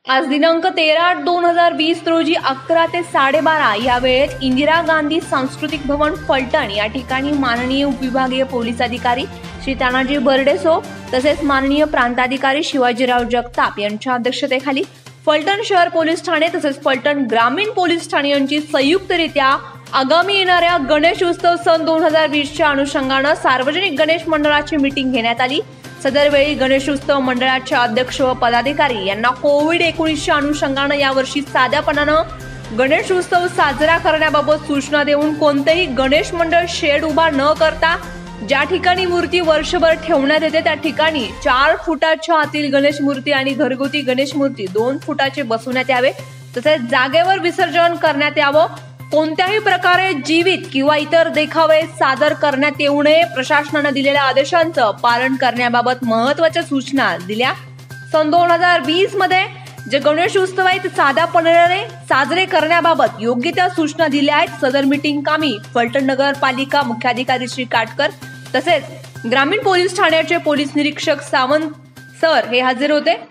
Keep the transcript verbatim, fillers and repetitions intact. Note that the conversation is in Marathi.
आज दिनांक तेरा आठ दोन हजार वीस रोजी अकरा ते साडेबारा या वेळेत इंदिरा गांधी सांस्कृतिक भवन फलटण या ठिकाणी माननीय उपविभागीय पोलीस अधिकारी श्री तानाजी बर्डेसो तसेच माननीय प्रांताधिकारी शिवाजीराव जगताप यांच्या अध्यक्षतेखाली फलटण शहर पोलीस ठाणे तसेच फलटण ग्रामीण पोलीस ठाणे यांची संयुक्तरित्या आगामी येणाऱ्या गणेश उत्सव सन दोन हजार वीस च्या अनुषंगाने सार्वजनिक गणेश मंडळाची मीटिंग घेण्यात आली। सदरवेळी गणेश उत्सव मंडळाचे अध्यक्ष व पदाधिकारी यांना कोविड एकोणीस च्या अनुषंगाने यावर्षी साध्यापणाने गणेश उत्सव साजरा करण्याबाबत सूचना देऊन कोणतेही गणेश मंडळ शेड उभा न करता ज्या ठिकाणी मूर्ती वर्षभर ठेवण्यात येते त्या ठिकाणी चार फुटाच्या आतील गणेश मूर्ती आणि घरगुती गणेश मूर्ती दोन फुटाचे बसवण्यात यावे, तसेच जागेवर विसर्जन करण्यात यावं। कोणत्याही प्रकारे जीवित किंवा इतर देखावे सादर करण्यात येऊ नये। प्रशासनाने दिलेल्या आदेशांचं पालन करण्याबाबत महत्त्वाच्या सूचना दिल्या। सन दोन हजार वीस मध्ये जे गणेश उत्सव आहेत साध्यापणाने साजरे करण्याबाबत योग्य त्या सूचना दिल्या आहेत। सदर मीटिंग कामी फलटण नगरपालिका मुख्याधिकारी श्री काटकर तसेच ग्रामीण पोलीस ठाण्याचे पोलीस निरीक्षक सावंत सर हे हजर होते।